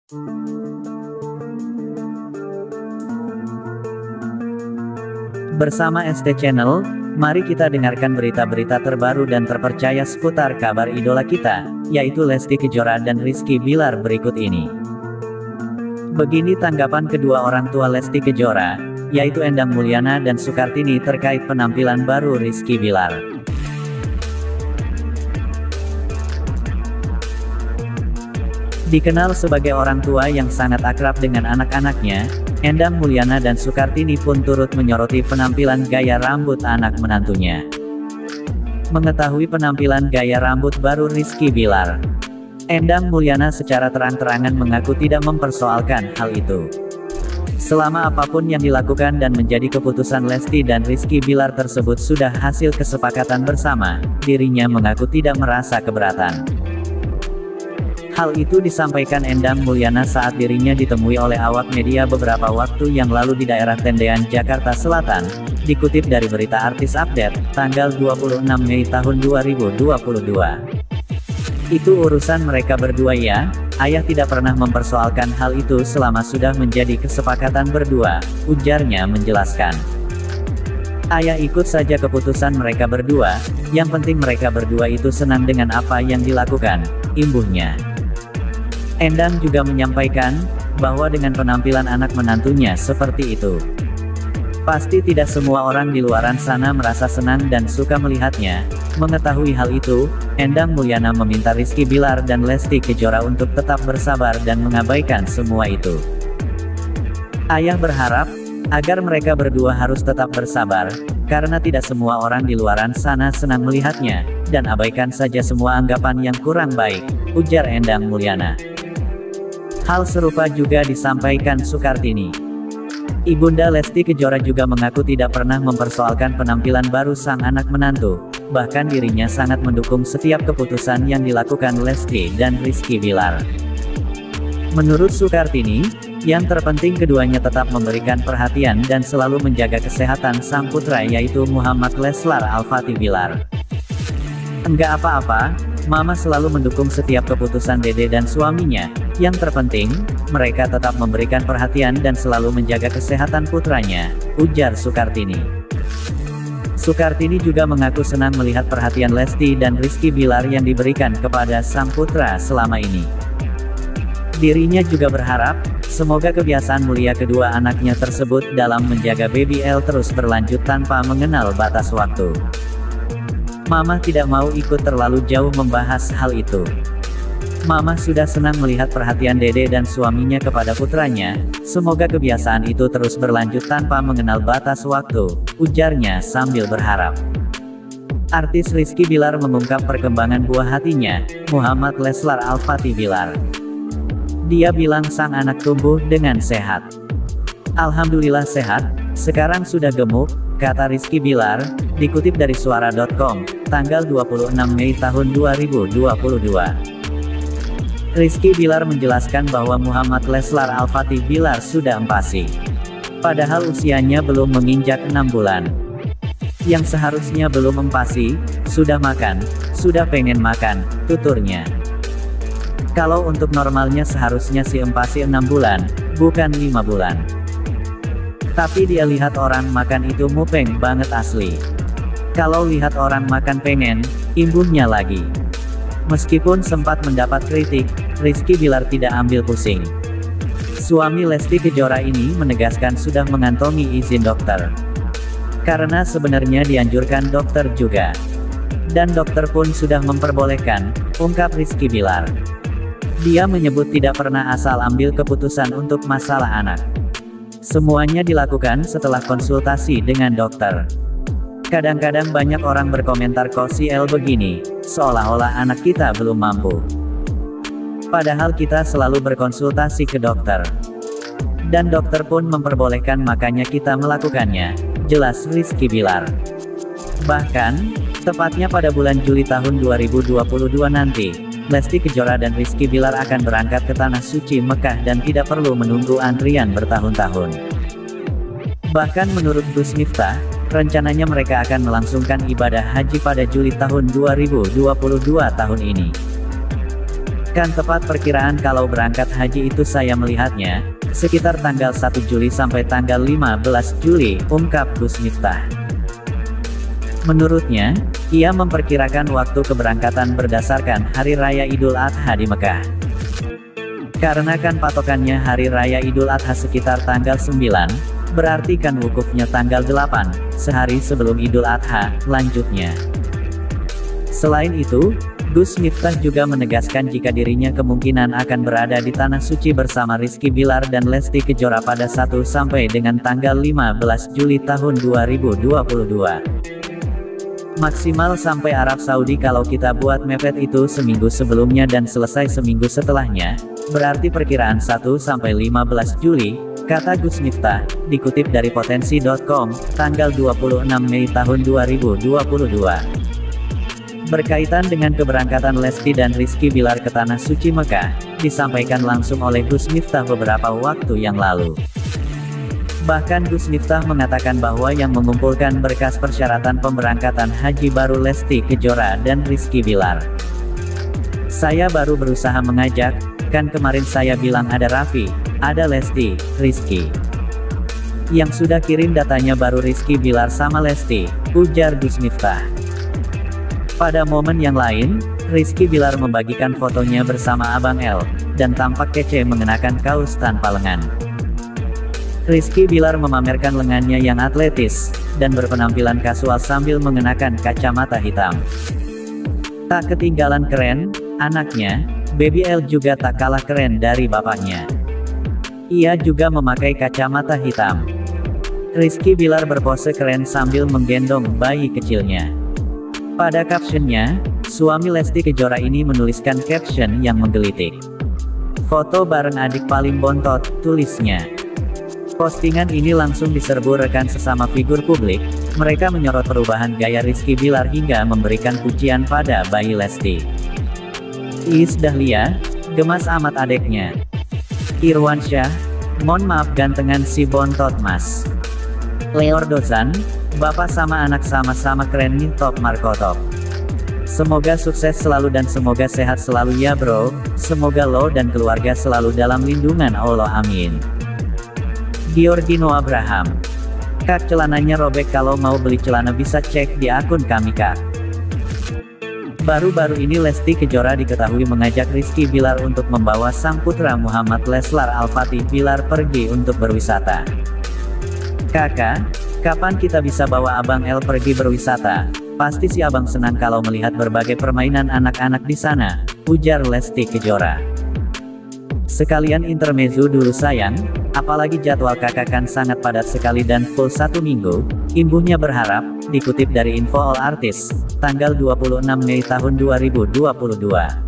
Bersama ST Channel, mari kita dengarkan berita-berita terbaru dan terpercaya seputar kabar idola kita, yaitu Lesti Kejora dan Rizky Bilar berikut ini. Begini tanggapan kedua orang tua Lesti Kejora, yaitu Endang Mulyana dan Sukartini terkait penampilan baru Rizky Bilar. Dikenal sebagai orang tua yang sangat akrab dengan anak-anaknya, Endang Mulyana dan Sukartini pun turut menyoroti penampilan gaya rambut anak menantunya. Mengetahui penampilan gaya rambut baru Rizky Bilar, Endang Mulyana secara terang-terangan mengaku tidak mempersoalkan hal itu. Selama apapun yang dilakukan dan menjadi keputusan Lesti dan Rizky Bilar tersebut sudah hasil kesepakatan bersama, dirinya mengaku tidak merasa keberatan. Hal itu disampaikan Endang Mulyana saat dirinya ditemui oleh awak media beberapa waktu yang lalu di daerah Tendean, Jakarta Selatan, dikutip dari Berita Artis Update, tanggal 26 Mei tahun 2022. Itu urusan mereka berdua ya, ayah tidak pernah mempersoalkan hal itu selama sudah menjadi kesepakatan berdua, ujarnya menjelaskan. Ayah ikut saja keputusan mereka berdua, yang penting mereka berdua itu senang dengan apa yang dilakukan, imbuhnya. Endang juga menyampaikan, bahwa dengan penampilan anak menantunya seperti itu, pasti tidak semua orang di luaran sana merasa senang dan suka melihatnya. Mengetahui hal itu, Endang Mulyana meminta Rizky Bilar dan Lesti Kejora untuk tetap bersabar dan mengabaikan semua itu. Ayah berharap, agar mereka berdua harus tetap bersabar, karena tidak semua orang di luaran sana senang melihatnya, dan abaikan saja semua anggapan yang kurang baik, ujar Endang Mulyana. Hal serupa juga disampaikan Sukartini. Ibunda Lesti Kejora juga mengaku tidak pernah mempersoalkan penampilan baru sang anak menantu, bahkan dirinya sangat mendukung setiap keputusan yang dilakukan Lesti dan Rizky Bilar. Menurut Sukartini, yang terpenting keduanya tetap memberikan perhatian dan selalu menjaga kesehatan sang putra yaitu Muhammad Leslar Al-Fatih Bilar. Enggak apa-apa, Mama selalu mendukung setiap keputusan Dede dan suaminya. Yang terpenting, mereka tetap memberikan perhatian dan selalu menjaga kesehatan putranya, ujar Sukartini. Sukartini juga mengaku senang melihat perhatian Lesti dan Rizky Bilar yang diberikan kepada sang putra selama ini. Dirinya juga berharap, semoga kebiasaan mulia kedua anaknya tersebut dalam menjaga Baby L terus berlanjut tanpa mengenal batas waktu. Mama tidak mau ikut terlalu jauh membahas hal itu. Mama sudah senang melihat perhatian Dede dan suaminya kepada putranya, semoga kebiasaan itu terus berlanjut tanpa mengenal batas waktu, ujarnya sambil berharap. Artis Rizky Bilar mengungkap perkembangan buah hatinya, Muhammad Leslar Al-Fatih Bilar. Dia bilang sang anak tumbuh dengan sehat. Alhamdulillah sehat, sekarang sudah gemuk, kata Rizky Bilar, dikutip dari suara.com, tanggal 26 Mei tahun 2022. Rizky Bilar menjelaskan bahwa Muhammad Leslar Al-Fatih Bilar sudah empasi. Padahal usianya belum menginjak 6 bulan. Yang seharusnya belum empasi, sudah makan, sudah pengen makan, tuturnya. Kalau untuk normalnya seharusnya si empasi 6 bulan, bukan 5 bulan. Tapi dia lihat orang makan itu mupeng banget asli. Kalau lihat orang makan pengen, imbuhnya lagi. Meskipun sempat mendapat kritik, Rizky Bilar tidak ambil pusing. Suami Lesti Kejora ini menegaskan sudah mengantongi izin dokter. Karena sebenarnya dianjurkan dokter juga. Dan dokter pun sudah memperbolehkan, ungkap Rizky Bilar. Dia menyebut tidak pernah asal ambil keputusan untuk masalah anak. Semuanya dilakukan setelah konsultasi dengan dokter. Kadang-kadang banyak orang berkomentar kok si El begini, seolah-olah anak kita belum mampu. Padahal kita selalu berkonsultasi ke dokter. Dan dokter pun memperbolehkan makanya kita melakukannya, jelas Rizky Bilar. Bahkan, tepatnya pada bulan Juli tahun 2022 nanti, Lesti Kejora dan Rizky Bilar akan berangkat ke Tanah Suci Mekah dan tidak perlu menunggu antrian bertahun-tahun. Bahkan menurut Gus Miftah, rencananya mereka akan melangsungkan ibadah haji pada Juli tahun 2022 tahun ini. Kan tepat perkiraan kalau berangkat haji itu saya melihatnya, sekitar tanggal 1 Juli sampai tanggal 15 Juli, ungkap Gus Miftah. Menurutnya, ia memperkirakan waktu keberangkatan berdasarkan Hari Raya Idul Adha di Mekah. Karena kan patokannya Hari Raya Idul Adha sekitar tanggal 9, berarti kan wukufnya tanggal 8, sehari sebelum Idul Adha, lanjutnya. Selain itu, Gus Miftah juga menegaskan jika dirinya kemungkinan akan berada di Tanah Suci bersama Rizky Bilar dan Lesti Kejora pada 1 sampai dengan tanggal 15 Juli tahun 2022. Maksimal sampai Arab Saudi kalau kita buat mepet itu seminggu sebelumnya dan selesai seminggu setelahnya, berarti perkiraan 1 sampai 15 Juli, kata Gus Miftah, dikutip dari potensi.com, tanggal 26 Mei tahun 2022. Berkaitan dengan keberangkatan Lesti dan Rizky Bilar ke Tanah Suci Mekah, disampaikan langsung oleh Gus Miftah beberapa waktu yang lalu. Bahkan Gus Miftah mengatakan bahwa yang mengumpulkan berkas persyaratan pemberangkatan haji baru Lesti Kejora dan Rizky Bilar. Saya baru berusaha mengajak, kan kemarin saya bilang ada Raffi, ada Lesti, Rizky. Yang sudah kirim datanya baru Rizky Bilar sama Lesti, ujar Gus Miftah. Pada momen yang lain, Rizky Bilar membagikan fotonya bersama Abang L, dan tampak kece mengenakan kaos tanpa lengan. Rizky Bilar memamerkan lengannya yang atletis, dan berpenampilan kasual sambil mengenakan kacamata hitam. Tak ketinggalan keren, anaknya, Baby L juga tak kalah keren dari bapaknya. Ia juga memakai kacamata hitam. Rizky Bilar berpose keren sambil menggendong bayi kecilnya. Pada captionnya, suami Lesti Kejora ini menuliskan caption yang menggelitik. Foto bareng adik paling bontot, tulisnya. Postingan ini langsung diserbu rekan sesama figur publik, mereka menyorot perubahan gaya Rizky Bilar hingga memberikan pujian pada bayi Lesti. Iis Dahlia, gemas amat adeknya. Irwansyah, mohon maaf gantengan si bontot mas. Leor Dozan, bapak sama anak sama-sama keren nih top markotop. Semoga sukses selalu dan semoga sehat selalu ya bro, semoga lo dan keluarga selalu dalam lindungan Allah amin. Giorgino Abraham. Kak celananya robek, kalau mau beli celana bisa cek di akun kami kak. Baru-baru ini Lesti Kejora diketahui mengajak Rizky Bilar untuk membawa sang putra Muhammad Leslar Al-Fatih Bilar pergi untuk berwisata. Kakak, kapan kita bisa bawa Abang L pergi berwisata? Pasti si abang senang kalau melihat berbagai permainan anak-anak di sana, ujar Lesti Kejora. Sekalian intermezzo dulu sayang, apalagi jadwal kakak kan sangat padat sekali dan full 1 minggu, imbuhnya berharap, dikutip dari Info All Artists, tanggal 26 Mei tahun 2022.